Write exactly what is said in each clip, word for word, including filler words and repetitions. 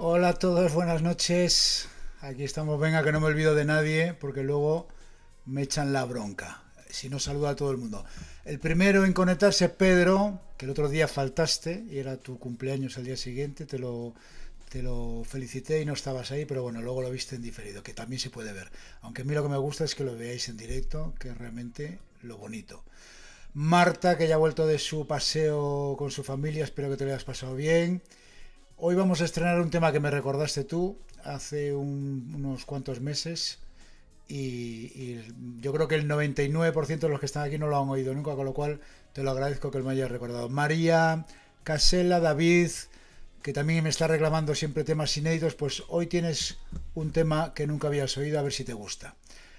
Hola a todos, buenas noches. Aquí estamos, venga que no me olvido de nadie porque luego me echan la bronca. Si no saludo a todo el mundo. El primero en conectarse es Pedro, que el otro día faltaste y era tu cumpleaños al día siguiente, te lo, te lo felicité y no estabas ahí, pero bueno, luego lo viste en diferido, que también se puede ver. Aunque a mí lo que me gusta es que lo veáis en directo, que es realmente lo bonito. Marta, que ya ha vuelto de su paseo con su familia, espero que te lo hayas pasado bien. Hoy vamos a estrenar un tema que me recordaste tú hace un, unos cuantos meses y, y yo creo que el noventa y nueve por ciento de los que están aquí no lo han oído nunca, con lo cual te lo agradezco que me hayas recordado. María, Casela, David, que también me está reclamando siempre temas inéditos, pues hoy tienes un tema que nunca habías oído, a ver si te gusta.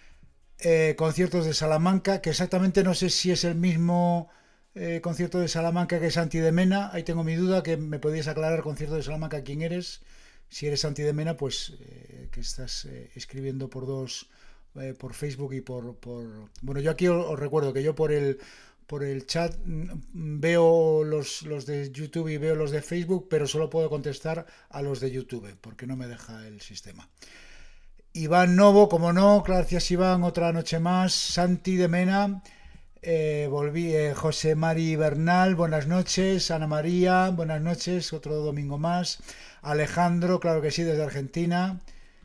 Eh, conciertos de Salamanca, que exactamente no sé si es el mismo... Eh, concierto de Salamanca que Santi de Mena, ahí tengo mi duda, que me podías aclarar. Concierto de Salamanca, quién eres, si eres Santi de Mena, pues eh, que estás eh, escribiendo por dos, eh, por Facebook y por, por... Bueno, yo aquí os, os recuerdo que yo por el por el chat mm, veo los, los de YouTube y veo los de Facebook, pero solo puedo contestar a los de YouTube, porque no me deja el sistema. Iván Novo, como no, gracias Iván, otra noche más. Santi de Mena, Eh, volví, eh, José Mari Bernal, buenas noches. Ana María, buenas noches, otro domingo más. Alejandro, claro que sí, desde Argentina.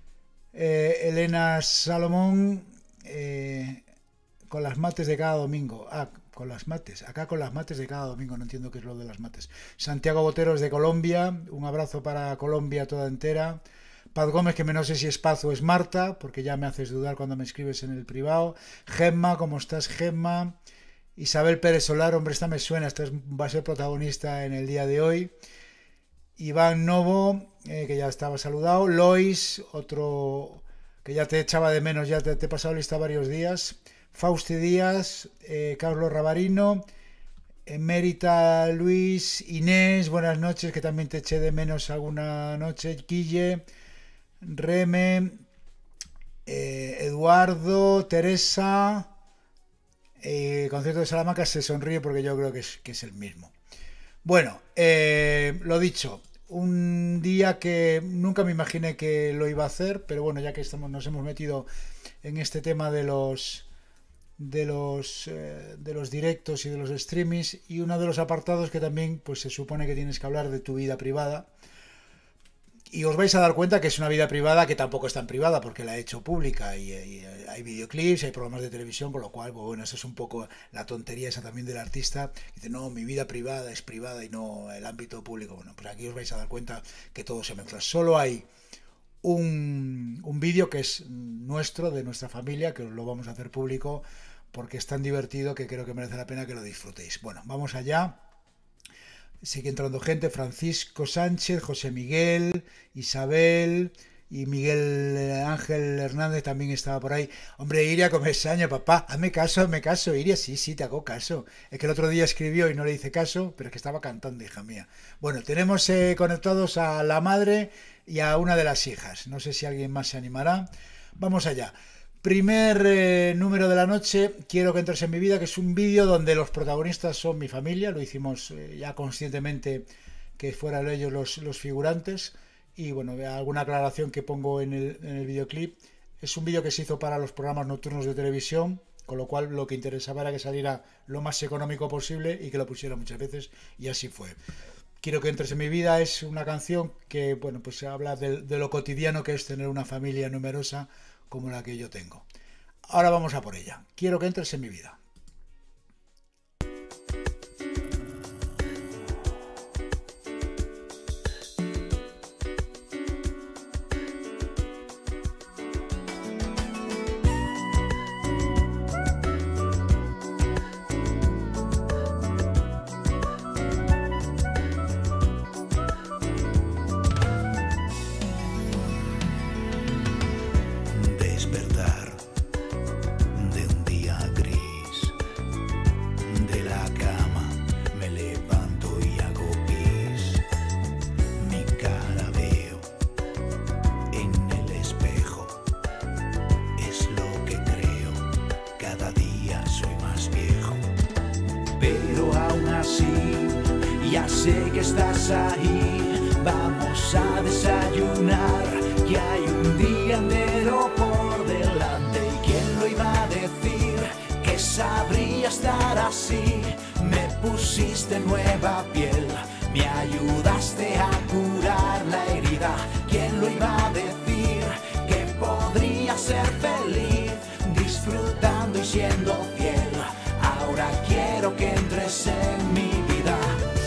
eh, Elena Salomón, eh, con las mates de cada domingo. Ah, con las mates, acá con las mates de cada domingo, no entiendo qué es lo de las mates. Santiago Boteros de Colombia, un abrazo para Colombia toda entera. Paz Gómez, que me no sé si es Paz o es Marta, porque ya me haces dudar cuando me escribes en el privado. Gemma, ¿cómo estás, Gemma? Isabel Pérez Solar, hombre, esta me suena, esta va a ser protagonista en el día de hoy. Iván Novo, eh, que ya estaba saludado. Lois, otro que ya te echaba de menos, ya te, te he pasado lista varios días. Fausti Díaz, eh, Carlos Rabarino, Emérita Luis, Inés, buenas noches, que también te eché de menos alguna noche. Guille, Reme, eh, Eduardo, Teresa, eh, concierto de Salamanca, se sonríe porque yo creo que es, que es el mismo. Bueno, eh, lo dicho, un día que nunca me imaginé que lo iba a hacer, pero bueno, ya que estamos, nos hemos metido en este tema de los de los eh, de los directos y de los streamings, y uno de los apartados que también pues se supone que tienes que hablar de tu vida privada. Y os vais a dar cuenta que es una vida privada que tampoco es tan privada porque la he hecho pública y, y hay videoclips, hay programas de televisión, con lo cual, pues bueno, eso es un poco la tontería esa también del artista. Dice, no, mi vida privada es privada y no el ámbito público. Bueno, pues aquí os vais a dar cuenta que todo se mezcla. Solo hay un, un vídeo que es nuestro, de nuestra familia, que os lo vamos a hacer público porque es tan divertido que creo que merece la pena que lo disfrutéis. Bueno, vamos allá. Sigue entrando gente, Francisco Sánchez, José Miguel, Isabel y Miguel Ángel Hernández también estaba por ahí. Hombre, Iria Comesaña, papá, hazme caso, hazme caso, Iria, sí, sí, te hago caso. Es que el otro día escribió y no le hice caso, pero es que estaba cantando, hija mía. Bueno, tenemos eh, conectados a la madre y a una de las hijas. No sé si alguien más se animará. Vamos allá. Primer eh, número de la noche, quiero que entres en mi vida, que es un vídeo donde los protagonistas son mi familia, lo hicimos eh, ya conscientemente que fueran ellos los, los figurantes, y bueno, alguna aclaración que pongo en el, en el videoclip. Es un vídeo que se hizo para los programas nocturnos de televisión, con lo cual lo que interesaba era que saliera lo más económico posible y que lo pusiera muchas veces, y así fue. Quiero que entres en mi vida es una canción que, bueno, pues habla de, de lo cotidiano que es tener una familia numerosa como la que yo tengo. Ahora vamos a por ella. Quiero que entres en mi vida. Pero aún así, ya sé que estás ahí, Vamos a desayunar, que hay un día entero por delante. ¿Y quién lo iba a decir? Que sabría estar así. Me pusiste nueva piel, me ayudaste a curar la herida. ¿Quién lo iba a decir? Que podría ser feliz, disfrutando y siendo fiel. Ahora quiero que entres en mi vida.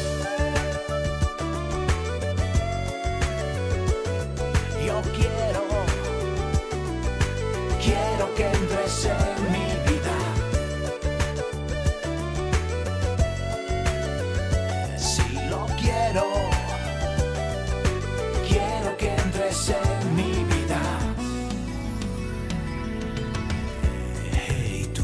Yo quiero, quiero que entres en mi vida. Si lo quiero, quiero que entres en mi vida. Hey tú,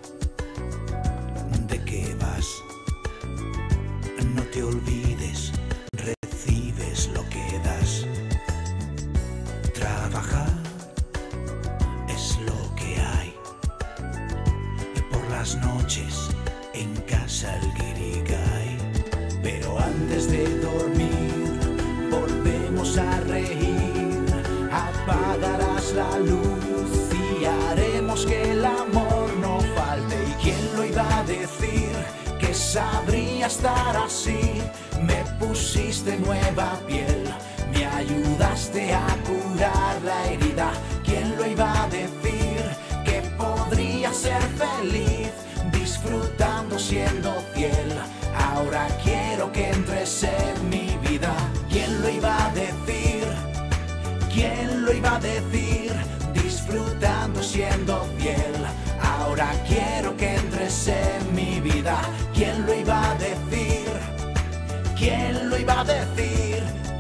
¿de qué vas? No te olvides, recibes lo que das. Trabajar es lo que hay. Y por las noches en casa el guirigay. Pero antes de dormir volvemos a reír. Apagarás la luz y haremos que el amor no falte. ¿Y quién lo iba a decir? Que sabría estar así. Me pusiste nueva piel, me ayudaste a curar la herida. ¿Quién lo iba a decir? Que podría ser feliz, disfrutando siendo fiel. Ahora quiero que entres en mi vida. ¿Quién lo iba a decir? ¿Quién lo iba a decir? Disfrutando siendo fiel. Ahora quiero que entres en mi vida. ¿Quién lo iba a decir? ¿Quién lo iba a decir?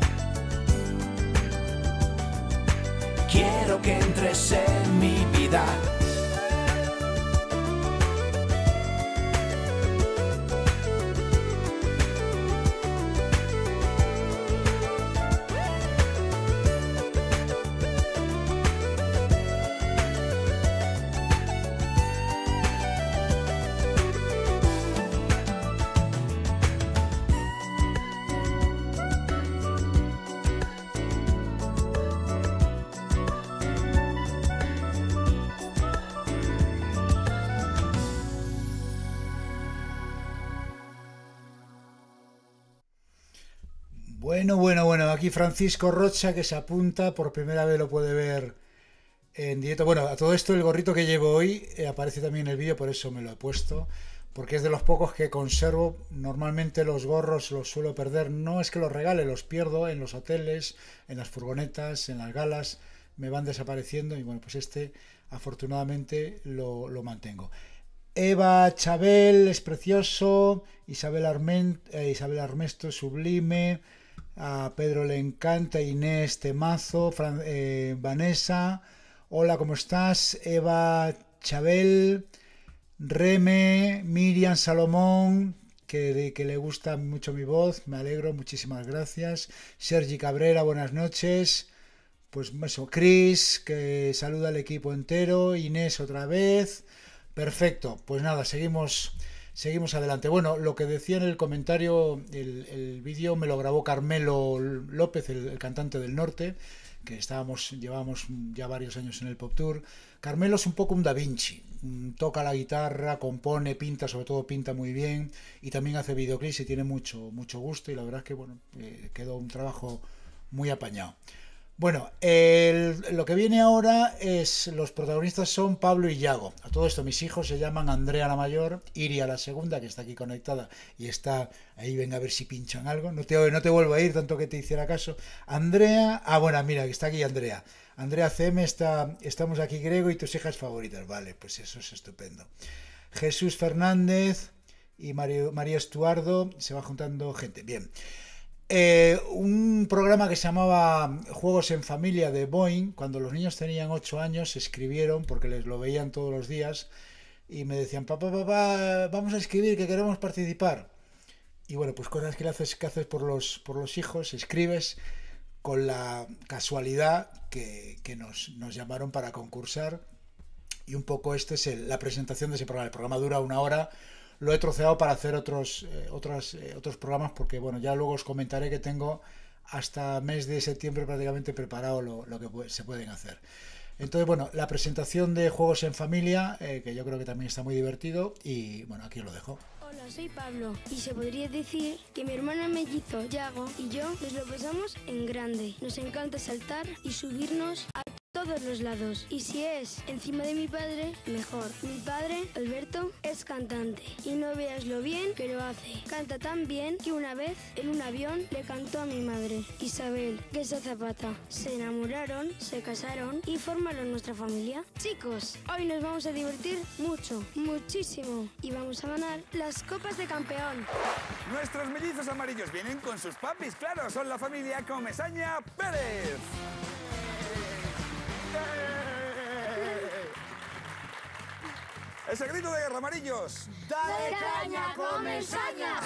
Quiero que entres en mi vida. Bueno, bueno, bueno, aquí Francisco Rocha que se apunta, por primera vez lo puede ver en directo. Bueno, a todo esto el gorrito que llevo hoy eh, aparece también en el vídeo, por eso me lo he puesto, porque es de los pocos que conservo. Normalmente los gorros los suelo perder, no es que los regale, los pierdo en los hoteles, en las furgonetas, en las galas, me van desapareciendo y bueno, pues este afortunadamente lo, lo mantengo. Eva Chabel es precioso, Isabel, Armen, eh, Isabel Armesto sublime, a Pedro le encanta, Inés temazo, Fran, eh, Vanessa, hola, ¿cómo estás? Eva Chabel, Reme, Miriam Salomón, que, que le gusta mucho mi voz, me alegro, muchísimas gracias. Sergi Cabrera, buenas noches. Pues eso, Chris, que saluda al equipo entero, Inés otra vez. Perfecto, pues nada, seguimos, seguimos adelante. Bueno, lo que decía en el comentario, el, el vídeo me lo grabó Carmelo López, el, el cantante del norte, que estábamos, llevábamos ya varios años en el Pop Tour. Carmelo es un poco un Da Vinci, toca la guitarra, compone, pinta, sobre todo pinta muy bien, y también hace videoclips y tiene mucho, mucho gusto, y la verdad es que bueno, eh, quedó un trabajo muy apañado. Bueno, el, lo que viene ahora es, los protagonistas son Pablo y Yago. A todo esto mis hijos se llaman Andrea la mayor, Iria la segunda, que está aquí conectada y está ahí, venga a ver si pinchan algo. No te, no te vuelvo a ir, tanto que te hiciera caso. Andrea, ah bueno, mira, que está aquí Andrea. Andrea C M, está, estamos aquí Grego y tus hijas favoritas. Vale, pues eso es estupendo. Jesús Fernández y Mario, María Estuardo, se va juntando gente. Bien. Eh, un programa que se llamaba Juegos en Familia de Boeing, cuando los niños tenían ocho años, escribieron, porque les lo veían todos los días, y me decían, papá, papá, vamos a escribir que queremos participar. Y bueno, pues cosas que haces, que haces por los, por los hijos, escribes, con la casualidad que, que nos, nos llamaron para concursar, y un poco esta es el, la presentación de ese programa. El programa dura una hora. Lo he troceado para hacer otros, eh, otros, eh, otros programas porque, bueno, ya luego os comentaré que tengo hasta mes de septiembre prácticamente preparado lo, lo que puede, se pueden hacer. Entonces, bueno, la presentación de Juegos en Familia, eh, que yo creo que también está muy divertido, y bueno, aquí os lo dejo. Hola, soy Pablo y se podría decir que mi hermana mellizo Yago y yo nos lo pasamos en grande. Nos encanta saltar y subirnos a todos los lados, y si es encima de mi padre, mejor. Mi padre, Alberto, es cantante y no veas lo bien que lo hace. Canta tan bien que una vez en un avión le cantó a mi madre, Isabel, que es azafata. Se enamoraron, se casaron y formaron nuestra familia. Chicos, hoy nos vamos a divertir mucho, muchísimo, y vamos a ganar las copas de campeón. Nuestros mellizos amarillos vienen con sus papis, claro, son la familia Comesaña Pérez. Ese grito de guerra, amarillos. ¡Dale caña, Comesaña!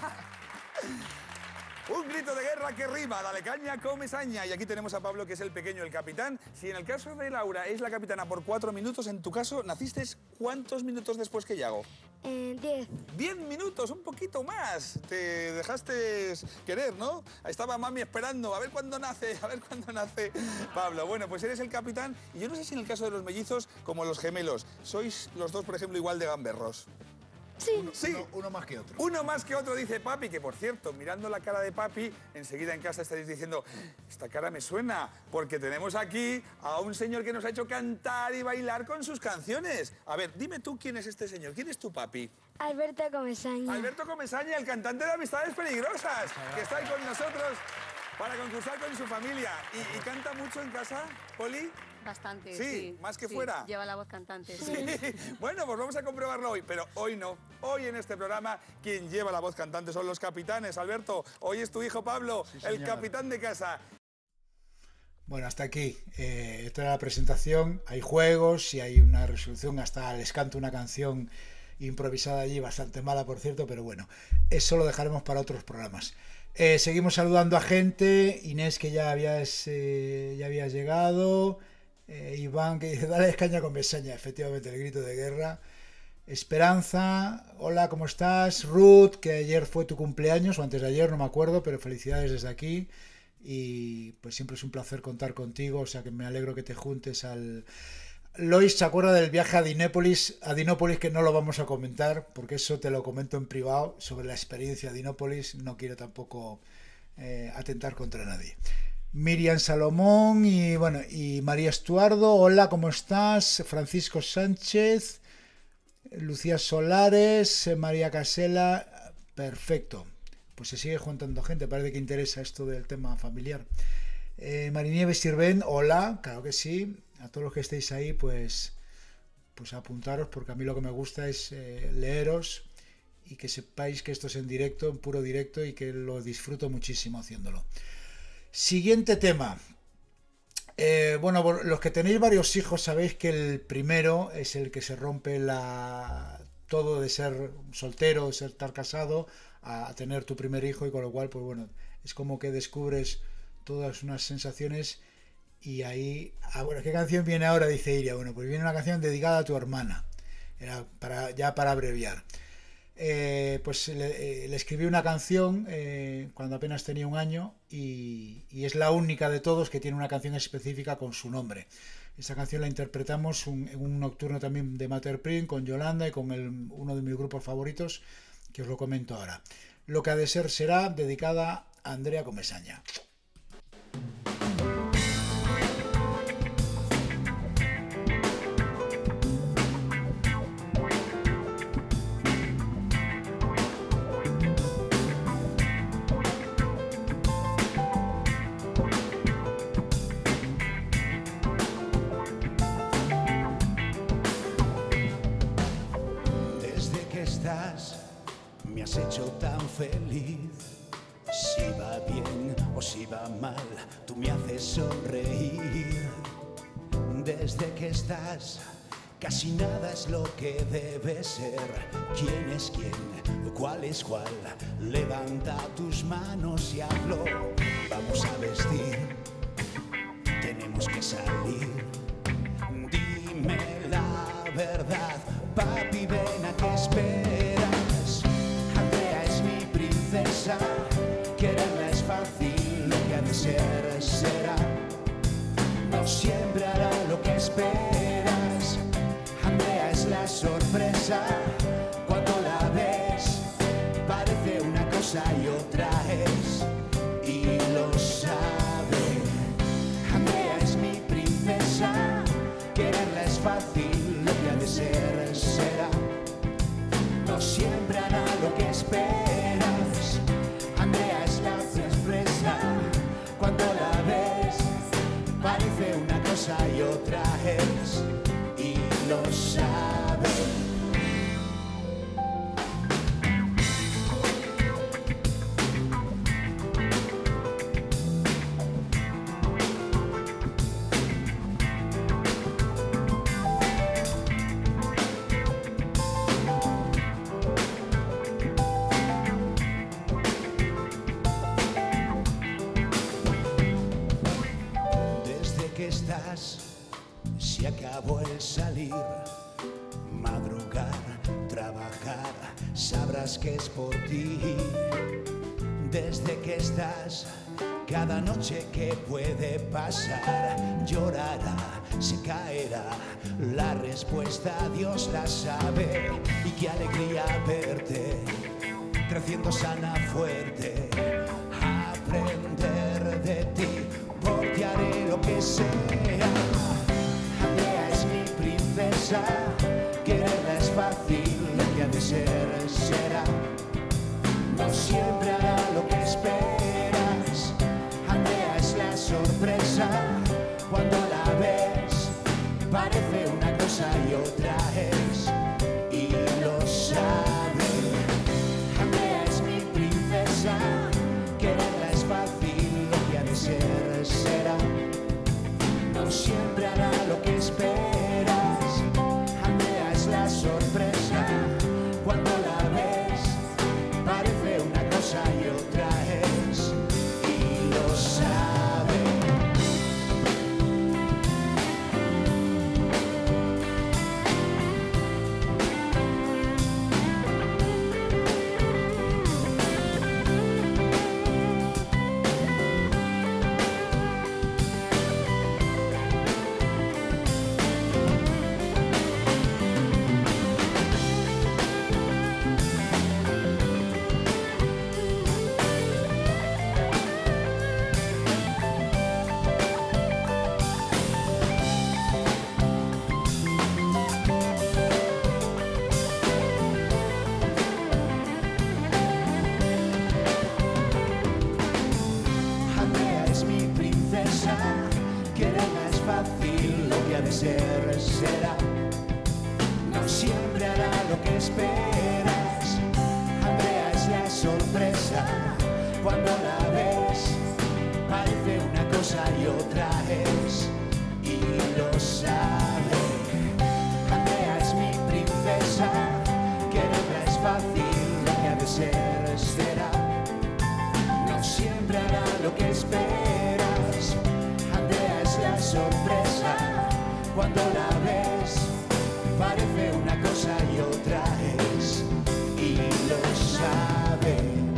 Un grito de guerra que rima, dale caña, Comesaña. Y aquí tenemos a Pablo, que es el pequeño, el capitán. Si en el caso de Laura es la capitana por cuatro minutos, en tu caso, ¿naciste cuántos minutos después que Yago? Eh, diez. Diez minutos, un poquito más. Te dejaste querer, ¿no? Estaba mami esperando, a ver cuándo nace, a ver cuándo nace Pablo. Bueno, pues eres el capitán. Y yo no sé si en el caso de los mellizos, como los gemelos, sois los dos, por ejemplo, igual de gamberros. Sí. Sí. Uno, uno más que otro. Uno más que otro, dice Papi, que por cierto, mirando la cara de Papi, enseguida en casa estaréis diciendo, esta cara me suena, porque tenemos aquí a un señor que nos ha hecho cantar y bailar con sus canciones. A ver, dime tú quién es este señor, ¿quién es tu Papi? Alberto Comesaña. Alberto Comesaña, el cantante de Amistades Peligrosas, que está ahí con nosotros para concursar con su familia. ¿Y, y canta mucho en casa, Poli? Bastante, Sí, sí. más que sí, fuera. Lleva la voz cantante, sí. Sí. Bueno, pues vamos a comprobarlo hoy, pero hoy no. Hoy en este programa quien lleva la voz cantante son los capitanes. Alberto, hoy es tu hijo Pablo, Sí, el señor. capitán de casa. Bueno, hasta aquí. Eh, esta era la presentación. Hay juegos y hay una resolución. Hasta les canto una canción improvisada allí, bastante mala, por cierto, pero bueno, eso lo dejaremos para otros programas. Eh, seguimos saludando a gente. Inés, que ya habías, eh, ya habías llegado. Eh, Iván, que dice, dale caña con Comesaña, efectivamente, el grito de guerra. Esperanza, hola, ¿cómo estás? Ruth, que ayer fue tu cumpleaños, o antes de ayer, no me acuerdo, pero felicidades desde aquí. Y pues siempre es un placer contar contigo, o sea que me alegro que te juntes al... Lois se acuerda del viaje a Dinópolis, a Dinópolis, que no lo vamos a comentar, porque eso te lo comento en privado, sobre la experiencia de Dinópolis, no quiero tampoco eh, atentar contra nadie. Miriam Salomón y bueno, y María Estuardo, hola, ¿cómo estás? Francisco Sánchez, Lucía Solares, María Casela, perfecto. Pues se sigue juntando gente, parece que interesa esto del tema familiar. Eh, Marinieves Sirven, hola, claro que sí. A todos los que estéis ahí, pues, pues apuntaros, porque a mí lo que me gusta es eh, leeros y que sepáis que esto es en directo, en puro directo, y que lo disfruto muchísimo haciéndolo. Siguiente tema. Eh, bueno, los que tenéis varios hijos sabéis que el primero es el que se rompe la todo de ser soltero, de ser estar casado, a, a tener tu primer hijo, y con lo cual, pues bueno, es como que descubres todas unas sensaciones. Y ahí, ah, bueno, ¿qué canción viene ahora? Dice Iria. Bueno, pues viene una canción dedicada a tu hermana. Era para, ya para abreviar. Eh, pues le, eh, le escribí una canción eh, cuando apenas tenía un año y, y es la única de todos que tiene una canción específica con su nombre. Esa canción la interpretamos un, en un nocturno también de Mater Print con Yolanda y con el, uno de mis grupos favoritos, que os lo comento ahora. Lo que ha de ser será, dedicada a Andrea Comesaña. Me has hecho tan feliz. Si va bien o si va mal, tú me haces sonreír. Desde que estás, casi nada es lo que debe ser. ¿Quién es quién? ¿Cuál es cuál? Levanta tus manos y hazlo. Vamos a vestir, tenemos que salir. Dime la verdad, papi, ven, ¿a qué esperas? Andrea es mi princesa, quererla es fácil, lo que siempre hará lo que esperas. Andrea es la sorpresa, cuando la ves parece una cosa y otra es, y lo sabe. Andrea es mi princesa, quererla es fácil, lo que ha de ser será. No siempre hará lo que esperas. Andrea es la sorpresa, cuando la ves parece una cosa y otra es, y lo sabe. Se acabó el salir, madrugar, trabajar, sabrás que es por ti. Desde que estás, cada noche que puede pasar, llorará, se caerá, la respuesta Dios la sabe. Y qué alegría verte, creciendo sana, fuerte, aprender de ti, porque haré lo que sea. Andrea es mi princesa, quererla es fácil, lo que ha de ser será. No siempre hará lo que esperas. Andrea es la sorpresa, cuando la ves parece una cosa y otra es, y lo sabe. Andrea es mi princesa, quererla es fácil, lo que ha de ser será. No siempre hará lo que esperas. Andrea es la sorpresa, cuando la ves parece una cosa y otra es, y lo sabe. Quererla es fácil, lo que ha de ser será. No siempre hará lo que esperas. Andrea es la sorpresa, cuando la ves parece una cosa y otra es, y lo sabe. Andrea es mi princesa, quererla es fácil, lo que ha de ser será. No siempre hará lo que esperas. Andrea es la sorpresa, cuando la ves parece una cosa y otra es, y lo sabe.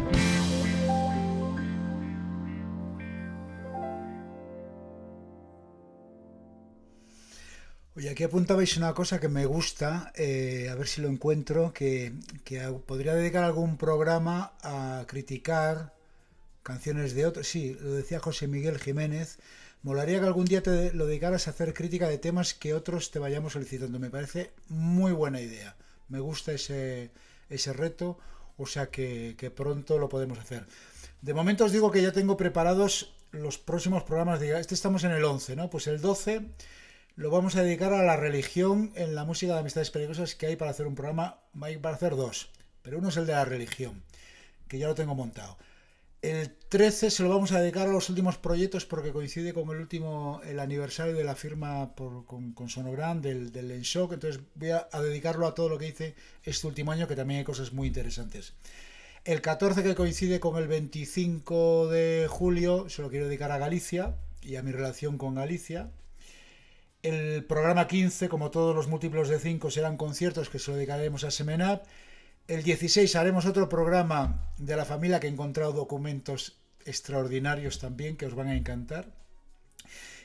Oye, aquí apuntabais una cosa que me gusta, eh, a ver si lo encuentro, que, que podría dedicar algún programa a criticar canciones de otros. Sí, lo decía José Miguel Jiménez. Molaría que algún día te lo dedicaras a hacer crítica de temas que otros te vayamos solicitando. Me parece muy buena idea. Me gusta ese, ese reto, o sea que, que pronto lo podemos hacer. De momento os digo que ya tengo preparados los próximos programas. De, este estamos en el once, ¿no? Pues el doce lo vamos a dedicar a la religión en la música de Amistades Peligrosas, que hay para hacer un programa, hay para hacer dos. Pero uno es el de la religión, que ya lo tengo montado. El trece se lo vamos a dedicar a los últimos proyectos porque coincide con el último, el aniversario de la firma por, con, con Sonogram del, del Enshock. Entonces voy a, a dedicarlo a todo lo que hice este último año, que también hay cosas muy interesantes. El catorce, que coincide con el veinticinco de julio, se lo quiero dedicar a Galicia y a mi relación con Galicia. El programa quince, como todos los múltiplos de cinco, serán conciertos que se lo dedicaremos a Semenab. El dieciséis haremos otro programa de la familia, que he encontrado documentos extraordinarios también que os van a encantar.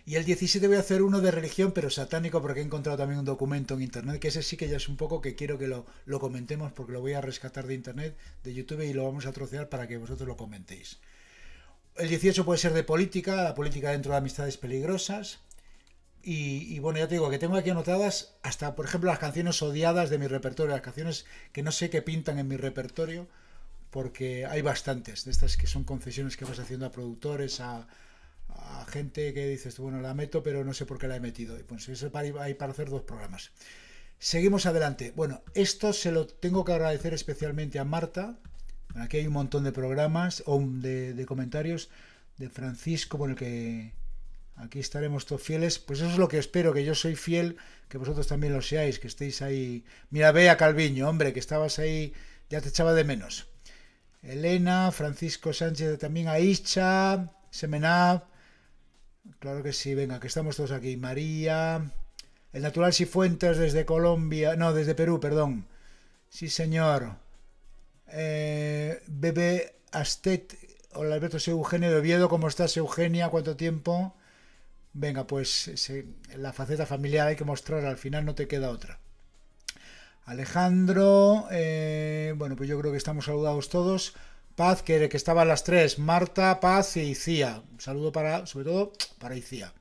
Y el diecisiete voy a hacer uno de religión, pero satánico, porque he encontrado también un documento en internet, que ese sí que ya es un poco que quiero que lo, lo comentemos, porque lo voy a rescatar de internet, de YouTube, y lo vamos a trocear para que vosotros lo comentéis. El dieciocho puede ser de política, la política dentro de amistades peligrosas. Y, y bueno, ya te digo que tengo aquí anotadas hasta, por ejemplo, las canciones odiadas de mi repertorio, las canciones que no sé qué pintan en mi repertorio, porque hay bastantes de estas que son concesiones que vas haciendo a productores, a, a gente que dices, bueno, la meto, pero no sé por qué la he metido. Y pues eso hay para hacer dos programas. Seguimos adelante. Bueno, esto se lo tengo que agradecer especialmente a Marta. Aquí hay un montón de programas o de, de comentarios de Francisco, por el que aquí estaremos todos fieles. Pues eso es lo que espero, que yo soy fiel, que vosotros también lo seáis, que estéis ahí. Mira, ve a Calviño, hombre, que estabas ahí, ya te echaba de menos. Elena, Francisco Sánchez, también a Ischa, Semenab, claro que sí, venga, que estamos todos aquí. María, el Natural Cifuentes desde Colombia, no, desde Perú, perdón. Sí, señor. Eh, Bebe Astet, hola Alberto, soy Eugenio de Oviedo, ¿cómo estás, Eugenia? ¿Cuánto tiempo? Venga, pues se, la faceta familiar hay que mostrar, al final no te queda otra. Alejandro, eh, bueno, pues yo creo que estamos saludados todos. Paz, que, que estaban las tres, Marta, Paz y Icía. Un saludo para, sobre todo, para Icía.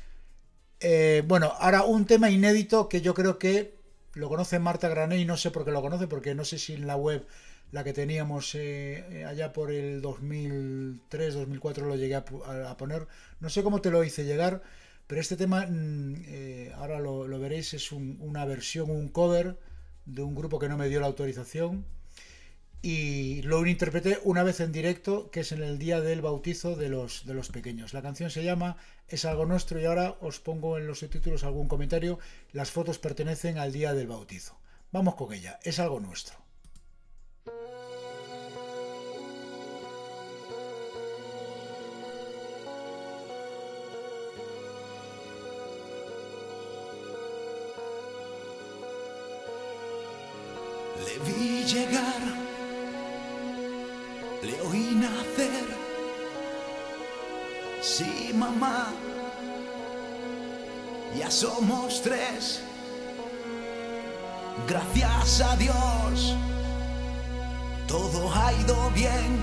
Eh, bueno, ahora un tema inédito que yo creo que lo conoce Marta Grané, y no sé por qué lo conoce, porque no sé si en la web, la que teníamos eh, allá por el dos mil tres, dos mil cuatro lo llegué a, a poner. No sé cómo te lo hice llegar, pero este tema, eh, ahora lo, lo veréis, es un, una versión, un cover de un grupo que no me dio la autorización, y lo interpreté una vez en directo, que es en el día del bautizo de los, de los pequeños. La canción se llama Es algo nuestro, y ahora os pongo en los subtítulos algún comentario. Las fotos pertenecen al día del bautizo. Vamos con ella, Es algo nuestro. Le vi llegar, le oí nacer. Sí, mamá, ya somos tres. Gracias a Dios, todo ha ido bien.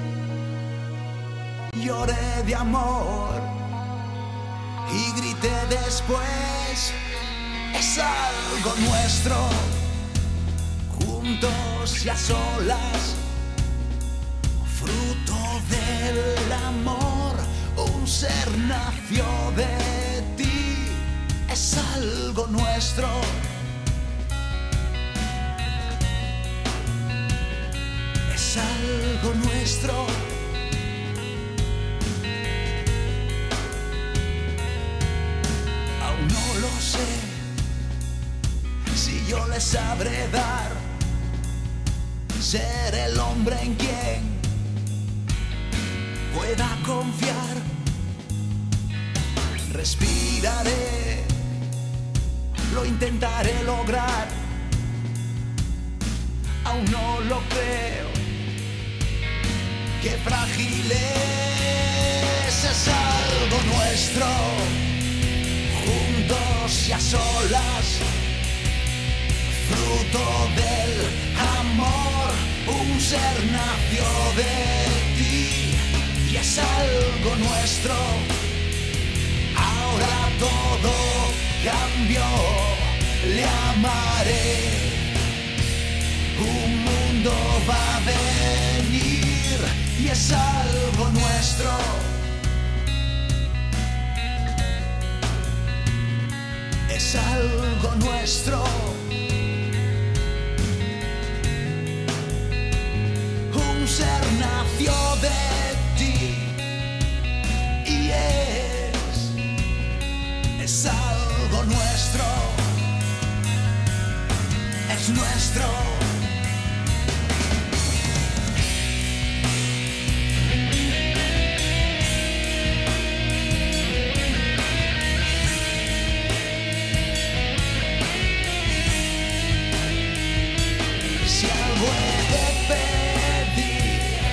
Lloré de amor y grité después, es algo nuestro. Juntos y a solas, fruto del amor, un ser nació de ti, es algo nuestro. Es algo nuestro. Aún no lo sé si yo les sabré dar, ser el hombre en quien pueda confiar. Respiraré, lo intentaré lograr. Aún no lo creo, qué frágil es, es algo nuestro. Juntos y a solas, fruto del amor, un ser nació de ti y es algo nuestro. Ahora todo cambió, le amaré. Un mundo va a venir y es algo nuestro. Es algo nuestro. Un ser nació de ti y es, es algo nuestro. Es nuestro.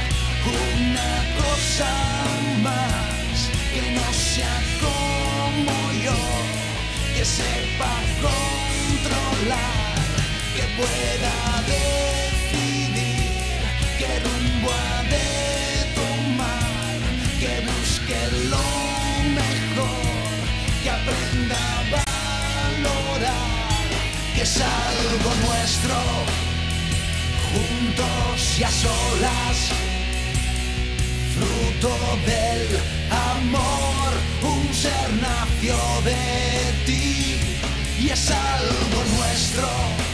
Más que no sea como pueda decidir qué rumbo ha de tomar, que busque lo mejor, que aprenda a valorar, que es algo nuestro, juntos y a solas, fruto del amor, un ser nació de ti y es algo nuestro.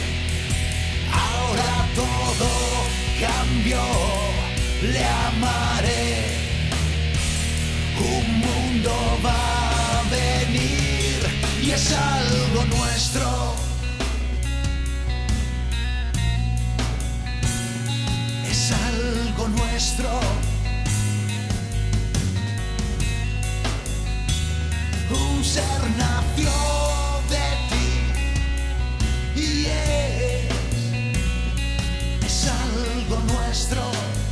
Ahora todo cambió, le amaré, un mundo va a venir y es algo nuestro. Es algo nuestro. Un ser nació de ti y es, es algo nuestro.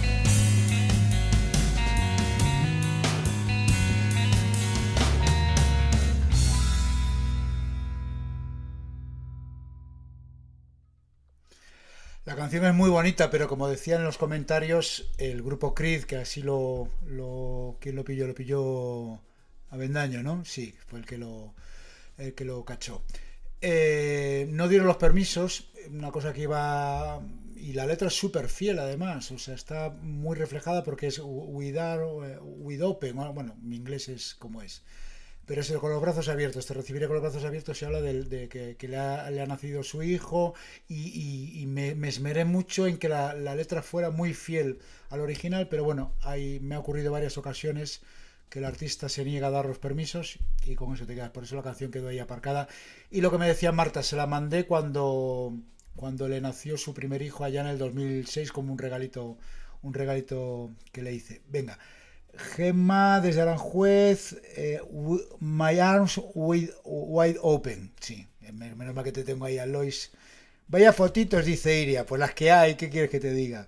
La canción es muy bonita, pero como decían en los comentarios, el grupo Creed, que así lo, lo ¿quién lo pilló? Lo pilló Avendaño, ¿no? Sí, fue el que lo, el que lo cachó. Eh, no dieron los permisos, una cosa que iba... Y la letra es súper fiel, además, o sea, está muy reflejada porque es with, with open, bueno, mi inglés es como es. Pero es con los brazos abiertos, te recibiré con los brazos abiertos, se habla de, de que, que le, ha, le ha nacido su hijo y, y, y me, me esmeré mucho en que la, la letra fuera muy fiel al original, pero bueno, hay, me ha ocurrido varias ocasiones que el artista se niega a dar los permisos y con eso te quedas, por eso la canción quedó ahí aparcada. Y lo que me decía Marta, se la mandé cuando, cuando le nació su primer hijo allá en el dos mil seis como un regalito, un regalito que le hice. Venga. Gemma desde Aranjuez, eh, my arms wide, wide open. Sí, menos mal que te tengo ahí a Lois. Vaya fotitos, dice Iria, pues las que hay, ¿qué quieres que te diga?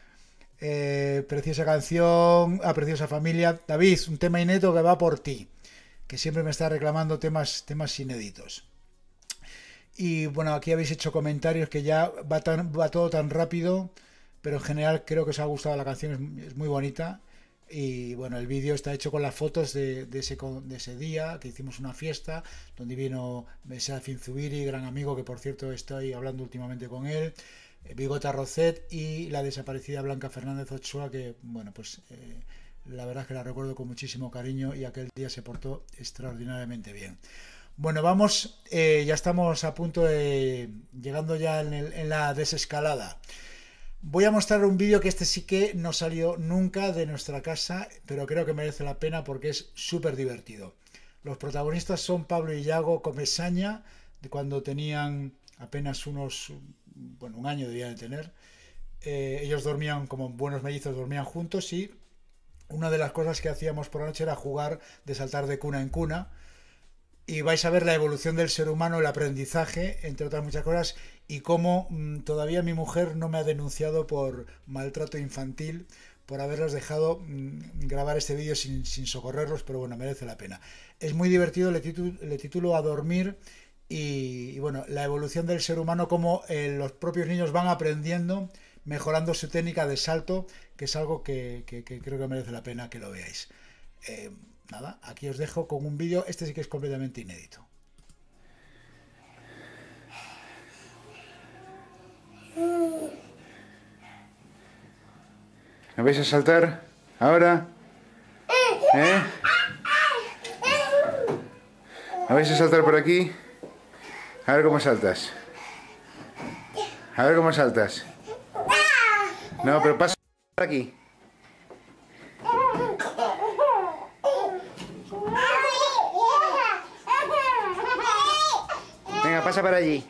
Eh, preciosa canción, ah, preciosa familia. David, un tema inédito que va por ti, que siempre me está reclamando temas, temas inéditos. Y bueno, aquí habéis hecho comentarios que ya va, tan, va todo tan rápido, pero en general creo que os ha gustado la canción, es, es muy bonita. Y bueno, el vídeo está hecho con las fotos de, de, ese, de ese día, que hicimos una fiesta, donde vino Serafín Zubiri, gran amigo, que por cierto estoy hablando últimamente con él, Bigota Rocet y la desaparecida Blanca Fernández Ochoa, que bueno, pues eh, la verdad es que la recuerdo con muchísimo cariño y aquel día se portó extraordinariamente bien. Bueno, vamos, eh, ya estamos a punto de, llegando ya en, el, en la desescalada. Voy a mostrar un vídeo que este sí que no salió nunca de nuestra casa, pero creo que merece la pena porque es súper divertido. Los protagonistas son Pablo y Yago Comesaña, de cuando tenían apenas unos, bueno, un año debían de tener. Eh, ellos dormían como buenos mellizos, dormían juntos y una de las cosas que hacíamos por la noche era jugar de saltar de cuna en cuna. Y vais a ver la evolución del ser humano, el aprendizaje, entre otras muchas cosas, y cómo mmm, todavía mi mujer no me ha denunciado por maltrato infantil, por haberlos dejado mmm, grabar este vídeo sin, sin socorrerlos, pero bueno, merece la pena. Es muy divertido, le, titu le titulo A dormir, y, y bueno, la evolución del ser humano, cómo eh, los propios niños van aprendiendo, mejorando su técnica de salto, que es algo que, que, que creo que merece la pena que lo veáis. Eh, Nada, aquí os dejo con un vídeo, este sí que es completamente inédito. ¿Me vais a saltar ahora? ¿Eh? ¿Me vais a saltar por aquí? A ver cómo saltas. A ver cómo saltas. No, pero pasa por aquí. Venga, pasa para allí.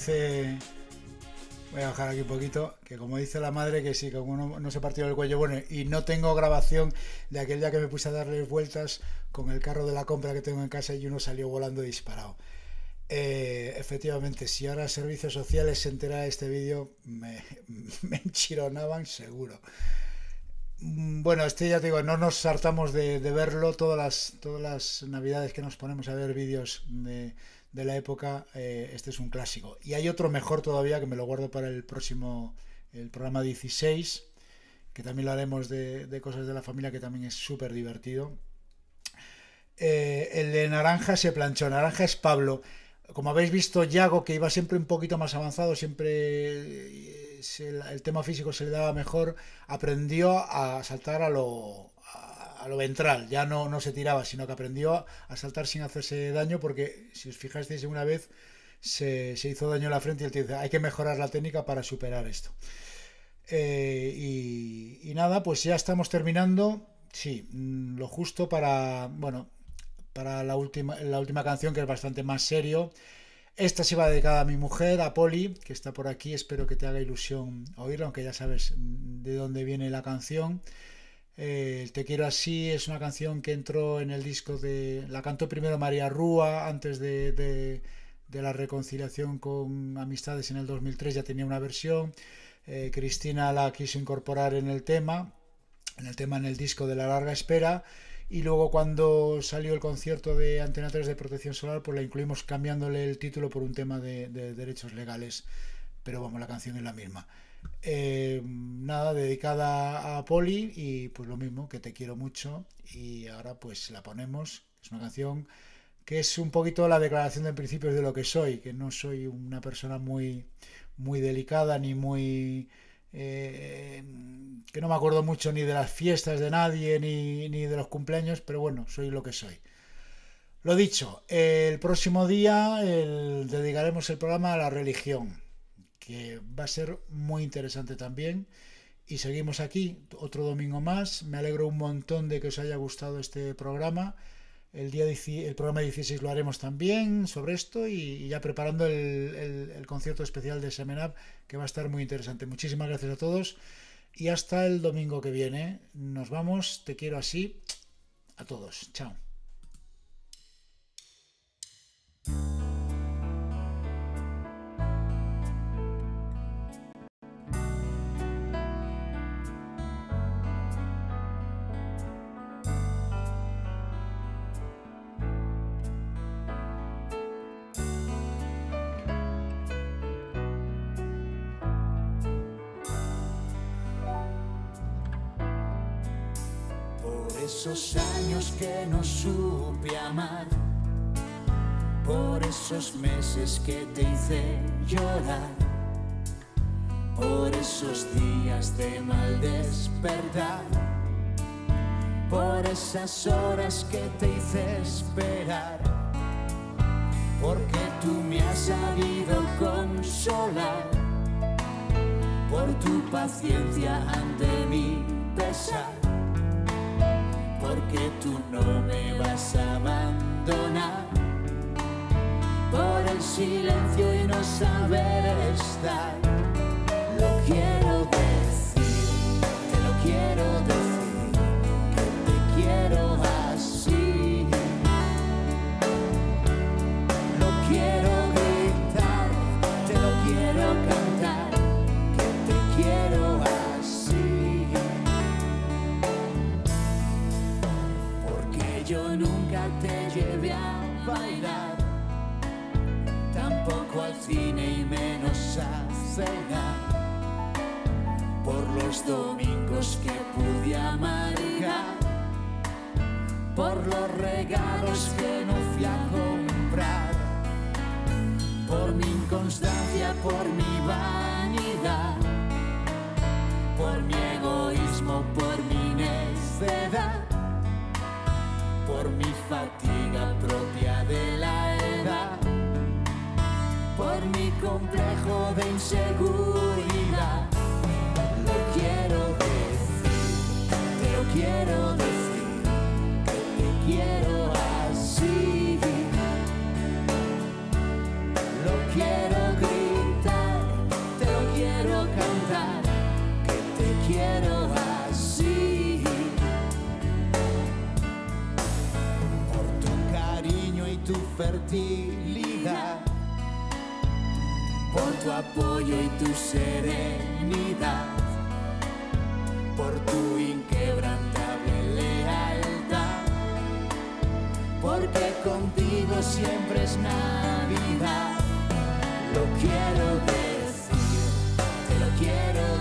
dice... Voy a bajar aquí un poquito, que como dice la madre, que sí, como no, no se partió el cuello, bueno, y no tengo grabación de aquel día que me puse a darle vueltas con el carro de la compra que tengo en casa y uno salió volando disparado. Eh, efectivamente, si ahora Servicios Sociales se entera de este vídeo, me, me enchironaban seguro. Bueno, este ya te digo, no nos hartamos de, de verlo todas las, todas las navidades que nos ponemos a ver vídeos de... de la época, eh, este es un clásico. Y hay otro mejor todavía que me lo guardo para el próximo, el programa dieciséis, que también lo haremos de, de cosas de la familia, que también es súper divertido. Eh, el de Naranja se planchó. Naranja es Pablo. Como habéis visto, Yago, que iba siempre un poquito más avanzado, siempre se, el tema físico se le daba mejor, aprendió a saltar a lo... a lo ventral, ya no, no se tiraba, sino que aprendió a saltar sin hacerse daño, porque si os fijasteis una vez se, se hizo daño en la frente y él te dice, hay que mejorar la técnica para superar esto. Eh, y, y nada, pues ya estamos terminando, sí, lo justo para, bueno, para la última, la última canción, que es bastante más serio. Esta se va dedicada a mi mujer, a Poli, que está por aquí, espero que te haga ilusión oírla, aunque ya sabes de dónde viene la canción. Eh, Te quiero así es una canción que entró en el disco de... La cantó primero María Rúa antes de, de, de la reconciliación con Amistades en el dos mil tres, ya tenía una versión. Eh, Cristina la quiso incorporar en el tema, en el tema en el disco de La Larga Espera. Y luego cuando salió el concierto de Antena tres de Protección Solar, pues la incluimos cambiándole el título por un tema de, de derechos legales. Pero vamos, la canción es la misma. Eh, nada, dedicada a Poli, y pues lo mismo, que te quiero mucho, y ahora pues la ponemos. Es una canción que es un poquito la declaración de principios de lo que soy, que no soy una persona muy, muy delicada, ni muy... Eh, que no me acuerdo mucho ni de las fiestas de nadie, ni, ni de los cumpleaños, pero bueno, soy lo que soy. Lo dicho, el próximo día el, dedicaremos el programa a la religión, que va a ser muy interesante también. Y seguimos aquí otro domingo más. Me alegro un montón de que os haya gustado este programa. El día el programa dieciséis lo haremos también sobre esto, y, y ya preparando el, el, el concierto especial de Semen Up, que va a estar muy interesante. Muchísimas gracias a todos y hasta el domingo que viene. Nos vamos, te quiero así a todos. Chao. Esos años que no supe amar, por esos meses que te hice llorar, por esos días de mal despertar, por esas horas que te hice esperar, porque tú me has sabido consolar, por tu paciencia ante mi pesar, porque tú no me vas a abandonar, por el silencio y no saber estar. Lo quiero decir, te lo quiero decir, que te quiero así. Lo quiero gritar, te lo quiero cantar, que te quiero así. Yo nunca te llevé a bailar, tampoco al cine y menos a cenar, por los domingos que pude amargar, por los regalos que no fui a comprar, por mi inconstancia, por mi vanidad, por mi egoísmo, por mi necedad, por mi fatiga propia de la edad, por mi complejo de inseguridad. Lo quiero decir, te lo quiero decir, que te quiero así. Lo quiero gritar. tu fertilidad, por tu apoyo y tu serenidad, por tu inquebrantable lealtad, porque contigo siempre es Navidad. Lo quiero decir, te lo quiero